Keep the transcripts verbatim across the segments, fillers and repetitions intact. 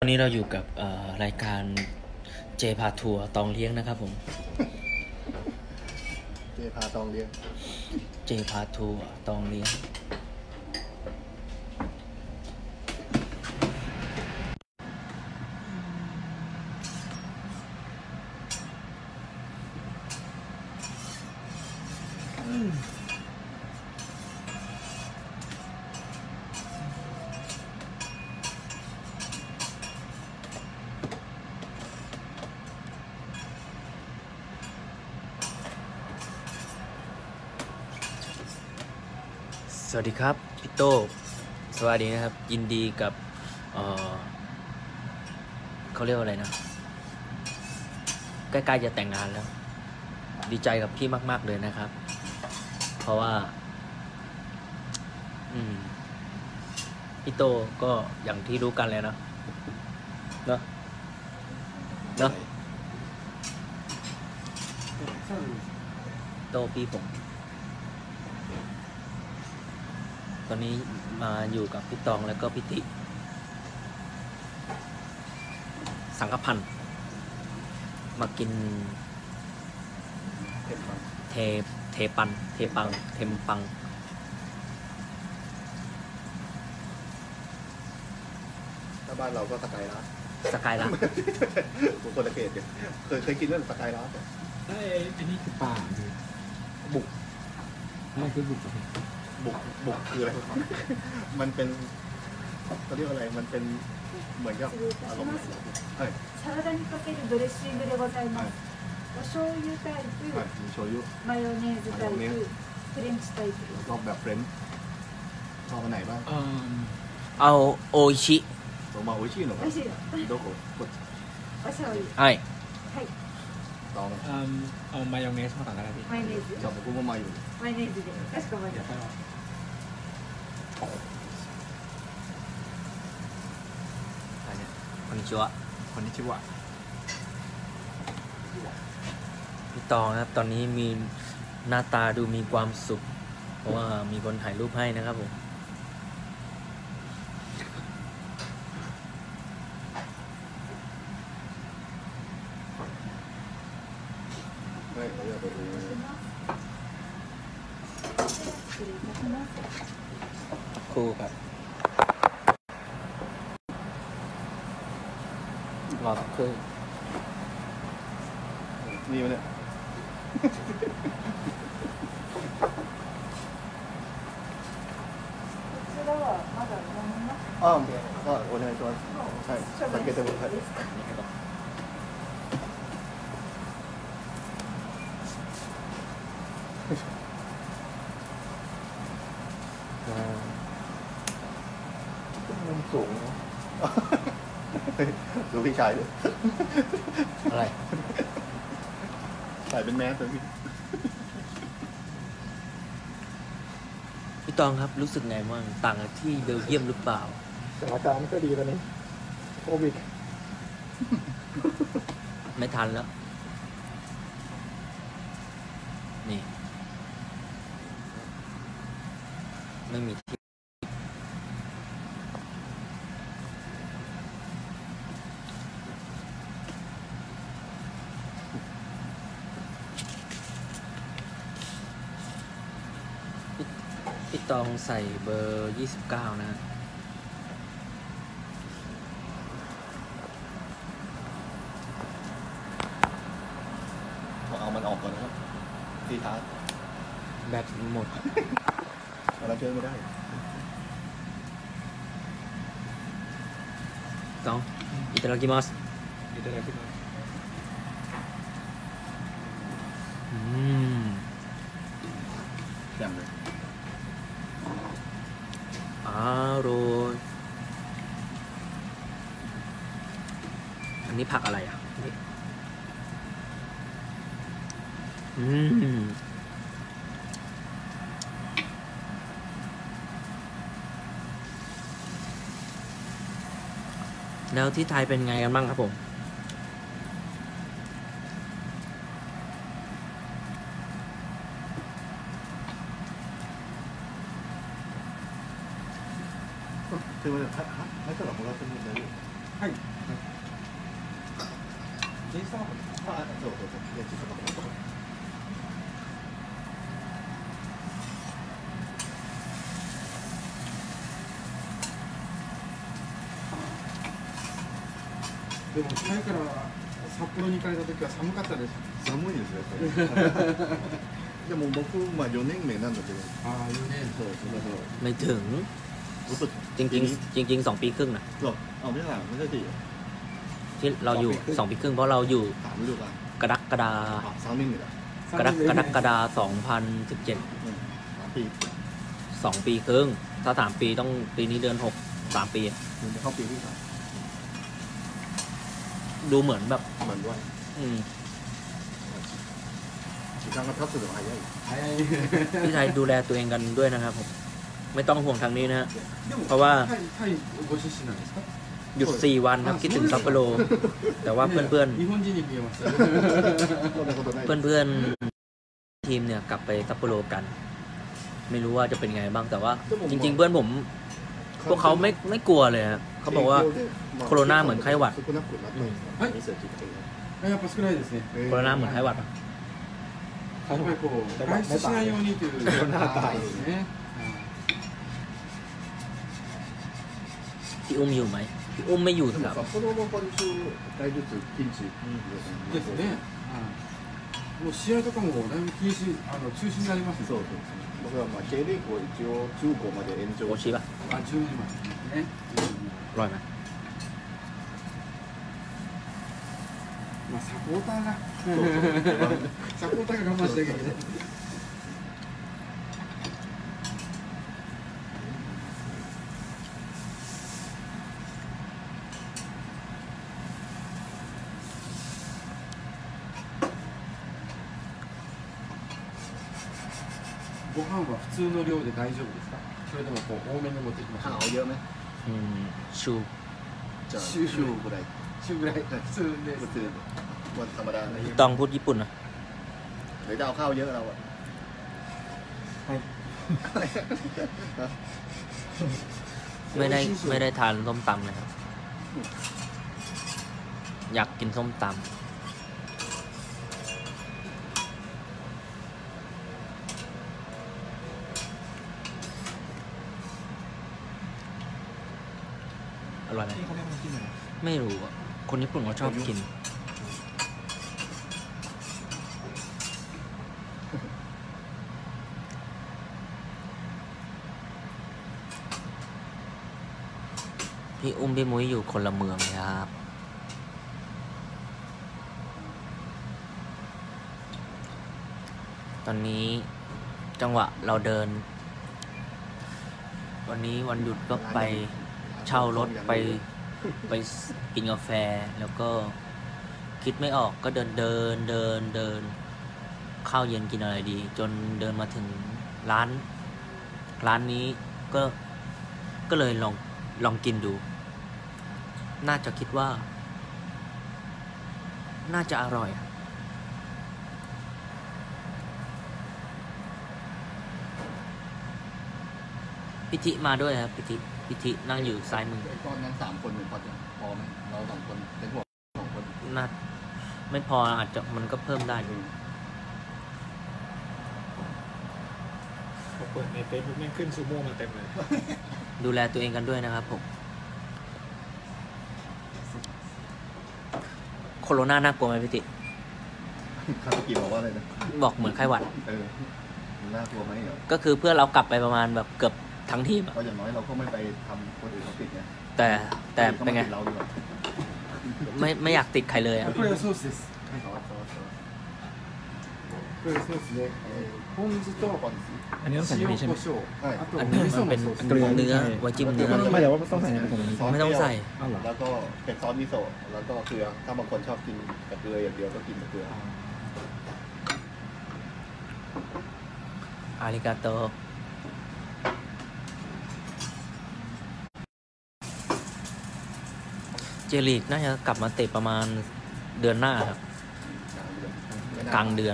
วันนี้เราอยู่กับรายการเจพาทัวร์ตองเลี้ยงนะครับผมเจพาตองเลี้ยงเจพาทัวร์ตองเลี้ยงสวัสดีครับพี่โต้สวัสดีนะครับยินดีกับเอ่อเขาเรียกว่าอะไรนะใกล้ๆจะแต่งงานแล้วดีใจกับพี่มากๆเลยนะครับเพราะว่าอืมพี่โต้ก็อย่างที่รู้กันเลยนะเนาะเนาะโต้พี่ผมตอนนี้มาอยู่กับพี่ตองแล้วก็พี่ติสังฆพันธ์มากินเทเทปันเทปังเทมปังถ้าบ้านเราก็สกายร้านสกายร้านผมคนละเกตเคยเคยกินเรื่องสกายร้านไอ้อันนี้คือป่าบุกไม่คือบุกบุกบุกคืออะไรมันเป็นเขาเรียกอะไรมันเป็นเหมือนกับอารมณ์サラダにかけるドレッシングでございます。お醤油タイプ、 มีโชยุマヨネーズタイプ、フレンチタイプ。 ชอบแบบเฟรนช์ชอบอันไหนบ้างเอาโออิชิตัวมาโออิชิหรอโดโกะお醤油はいはいตองเอามายองเนสมาต่างกันอะไรพี่マヨネーズชอบ僕もマヨマヨネーズでかしこまりましたこんにちはคนนี้ชื่อว่าพี่ตองนะครับตอนนี้มีหน้าตาดูมีความสุขเพราะว่ามีคนถ่ายรูปให้นะครับผมครูครับรอคือนี่มันเนี่ยああ、お願いします。はい、開けてもらって。มันสูงนะดูพี่ชายด้วยอะไรใส่เป็นแมสเลยพี่พี่ตองครับรู้สึกไงบ้างต่างจากที่เบลเยียมหรือเปล่าสถานการณ์ก็ดีตอนนี้โควิดไม่ทันแล้วนี่ไม่มีที่พี่ตองใส่เบอร์ยี่สิบเก้านะเอามันออกก่อนนะครับทีท้าแบตหมดเราเชื่อไม่ได้ตองいただきますいただきますอืมอย่างเลยอร่อยอันนี้ผักอะไรอ่ะอืมแล้วที่ไทยเป็นไงกันบ้างครับผมすみません、はい、はい、入ったらもらっても大丈夫。はい。 J サーブあそうそうそういやちょっと待って待ってでも前から札幌に行かれた時は寒かったです。 寒いですよやっぱりでも僕まあよねんめなんだけどああ、よねん。 そうそうだからไม่ถึงรู้สึกจริงจริงๆจริงๆสองปีครึ่งนะหรอเอาไม่ใช่ไม่ใช่ดิที่เราอยู่สองปีครึ่งเพราะเราอยู่สามฤดูกาลกรกฎาあ三年目だกรกฎากฎาสองพันสิบเจ็ดうんสามปีสองปีครึ่งถ้าสามปีต้องปีนี้เดือนหกสามปีมันจะเข้าปีที่สามดูเหมือนแบบเหมือนด้วยอืม時間が経つのが早い早い。 พี่ไทยดูแลตัวเองกันด้วยนะครับผมไม่ต้องห่วงทางนี้นะฮะでもเพราะว่าタイタイご出身なんですか？ หยุดสี่วันครับคิดถึงซัปโปโรแต่ว่าเพื่อนเพื่อน日本人に見えます。 そんなことないเพื่อนเพื่อนๆทีมเนี่ยกลับไปซัปโปโรกัน ไม่รู้ว่าจะเป็นไงบ้างแต่ว่า จริง ๆ เพื่อนผม พวกเขาไม่ไม่กลัวเลยครับเขาบอกว่าโคโรนาเหมือนไข้หวัด少なくなったんですかリサーチっていうのはやっぱ少ないですね。 โคโรนาเหมือนไข้หวัดอะやっぱりこう外出しないようにという。ですね。 พี่อุ้มอยู่ไหมพี่อุ้มไม่อยู่でもครับ札幌の今週大術ピンチですね。もう試合とかもだいぶ禁止あの中止になります。 そうそう僕はまあ J リーグを一応中高まで延長โอชิป่ะあ、じゅうにまでですね。 อร่อยไหมまあサポーターがサポーターが我慢しなきゃいけない。ご飯は普通の量で大丈夫ですか？それともこう多めに持ってきましょう。 ข้าวเยอะไหมอืมชูじゃあ週週ぐらい中ぐらい普通です。 普通วันธรรมดานะต้องพูดญี่ปุ่นนะหรือจะเอาข้าวเยอะเราอะไม่ได้ไม่ได้ทานส้มตำเลยครับ อยากกินส้มตำอร่อยไหมที่เขาเรียกมันกินอะไรไม่รู้อะคนญี่ปุ่นเขาชอบกิน พี่อุ้มพี่มุ้ยอยู่คนละเมืองเลยครับ ตอนนี้จังหวะเราเดิน วันนี้วันหยุดก็ไปเช่ารถไปไปกินกาแฟ แล้วก็คิดไม่ออกก็เดินเดินเดินเดิน ข้าวเย็นกินอะไรดี จนเดินมาถึงร้าน ร้านนี้ก็ก็เลยลองลองกินดู น่าจะคิดว่า น่าจะอร่อย พิธิมาด้วยครับพิธิพิธินั่งอยู่ซ้ายมือตอนนั้นสามคนเป็นพอจะพอไหมเราสองคนเป็นพวกสองคนน่าไม่พออาจจะมันก็เพิ่มได้อยู่พอเปิดในเฟซบุ๊กแม่งขึ้นซูโม่มาเต็มเลยดูแลตัวเองกันด้วยนะครับผมโคโรนาน่ากลัวไหมพิธิคาตากิบอกว่าอะไรนะบอกเหมือนไข้หวัดเออน่ากลัวไหมเหรอก็คือเพื่อนเรากลับไปประมาณแบบเกือบทั้งทีมอะเพราะอย่างน้อยเราก็ไม่ไปทำคนอื่นเขาติดไงแต่แต่เป็นไงเราดีกว่าไม่ไม่อยากติดใครเลยอะこれがソースです。 ซอสซอสซอสこれがソースで、えーポン酢とปอนซีอันนี้ต้องใส่ใน塩นี้ใช่ไหมコショウ、 ใช่あとอัน味นี้噌มันのเป็นソース。 เนื้อไว้จิ้มเนื้อไม่แต่ว่าต้องใส่ในผสมนี้ซอสไม่ต้องใส่อ้าวเหรอแล้วก็เป็นซอสมิโซะแล้วก็เกลือถ้าบางคนชอบกินกับเกลืออย่างเดียวก็กินกับเกลืออาริกาโตเจลีกน่าจะกลับมาเตะประมาณเดือนหน้าครับ กลางเดือน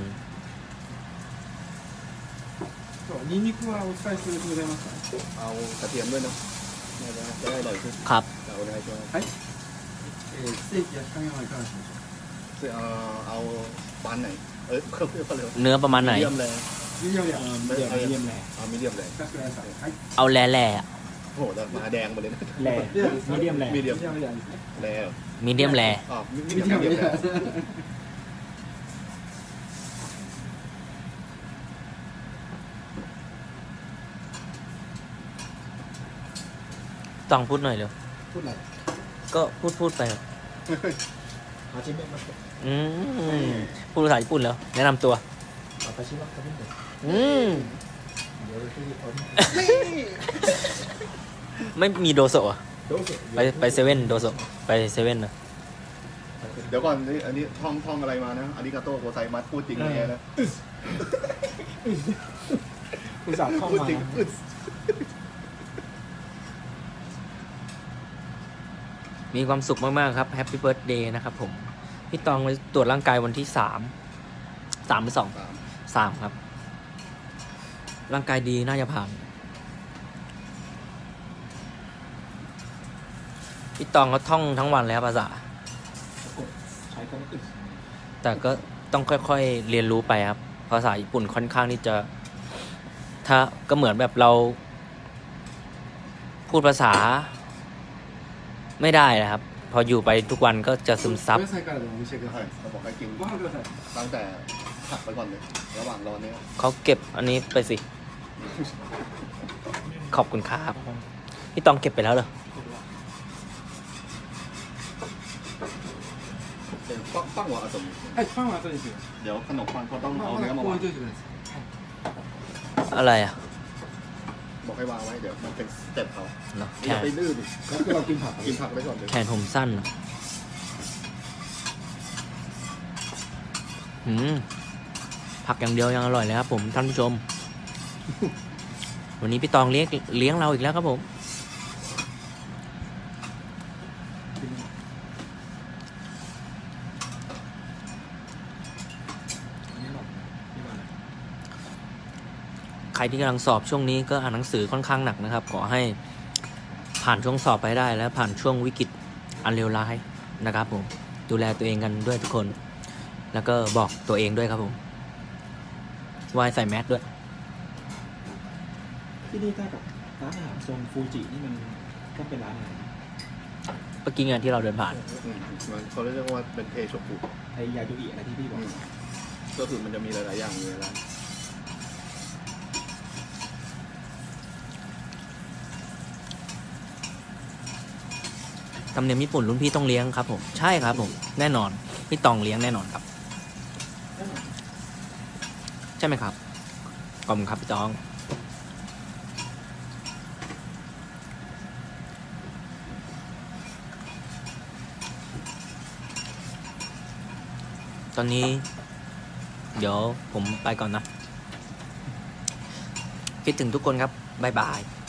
そうニンニクはお使いするつもりでございますか？ เอากระเทียมด้วยเนาะน่าจะจะได้อร่อยขึ้นครับเอาได้ใช่ไหมはい。えーステーキ焼き加減はいかがでしょうか？ เอ่อเอาปานไหนเอ้ยเขาเรียกว่าอะไรวะเนื้อประมาณไหนเยี่ยมเลยミディアムレアเออมีเดียมมีเดียมแหล่เอามีเดียมเลยかしこまりましたはいเอาแหล่ๆอะโอ้โหแต่มาแดงหมดเลยนะแหล่มีเดียมแหล่มีเดียมミディアムレアですねแล้วมีเดียมแหล่อ๋อมีミเดีデยมィアムมีเดียมレアต้องพูดหน่อยเร็วพูดอะไรก็พูดพูดไปครับอาชิเมะมาสอืมพูดภาษาญี่ปุ่นแล้ว แนะนำตัวอาตาชิวะคามินเดะอืมเดี๋ยวที่เขาไม่มีโดโซะอะโดสไปไปเซเว่นโดโซะไปเซเว่นนะเดี๋ยวก่อนนี่อันนี้ท่องท่องอะไรมานะอาริกาโตโกไซมัสพูดจริงเลยนะอุตส่าห์เข้าพูดมาจริงอึดมีความสุขมากๆครับแฮปปี้เบิร์ a เดย์นะครับผม พี่ตองไปตรวจร่างกายวันที่สามสามหรือสองสามสามครับ ร่างกายดีน่าจะผ่านพี่ตองเขาท่องทั้งวันแล้วภาษาใช้คำว่าอึดแต่ก็ต้องค่อยๆเรียนรู้ไปครับ ภาษาญี่ปุ่นค่อนข้างที่จะ ถ้าก็เหมือนแบบเรา พูดภาษา ไม่ได้นะครับ พออยู่ไปทุกวันก็จะซึมซับお野菜からでもお召し上がりくだใช่さいเขาบอกให้กินご飯くださいตั้งแต่ผักไปก่อนเลย ระหว่างรอเนี้ยเขาเก็บอันนี้ไปสิ ขอบคุณครับ พี่ตองเก็บไปแล้วเหรอเป็นปังปังหัวอาสมはいパンは後ですよเดี๋ยวขนมปังเขาต้องまあเอาまเนื้อだมาこうวาง置いといてくださいอะไรอ่ะบอกให้วางไว้เดี๋ยวมันเป็นสเต็ปเขาเนาะอแขย่าน ไปดื้อดิแล้วก็เรากินผักกินผักไปก่อนเลยแขนผมสั้นเหรอหืมผักอย่างเดียวยังอร่อยเลยครับผมท่านผู้ชม วันนี้พี่ตองเลี้ยงเลี้ยงเราอีกแล้วครับผม ใครที่กำลังสอบช่วงนี้ก็อ่านหนังสือค่อนข้างหนักนะครับ ขอให้ผ่านช่วงสอบไปได้และผ่านช่วงวิกฤตอันเลวร้ายนะครับผมดูแลตัวเองกันด้วยทุกคน แล้วก็บอกตัวเองด้วยครับผมวายใส่แมสด้วยที่นี่ถ้ากับร้านอาหารโซนฟูจินี่มันต้องเป็นร้านอะไรเมื่อกี้ไงที่เราเดินผ่านอืมมันเขาเรียกว่าเป็นเทโชกุไอยาโยอิอะไรที่พี่บอกก็คือมันจะมีหลายๆอย่างอยู่ในร้านธรรมเนียมญี่ปุ่นรุ่นพี่ต้องเลี้ยงครับผมใช่ครับผมแน่นอนพี่ตองเลี้ยงแน่นอนครับ ใช่ไหมครับขอบคุณครับพี่ตอง ตอนนี้ เดี๋ยวผมไปก่อนนะคิดถึงทุกคนครับบ๊ายบาย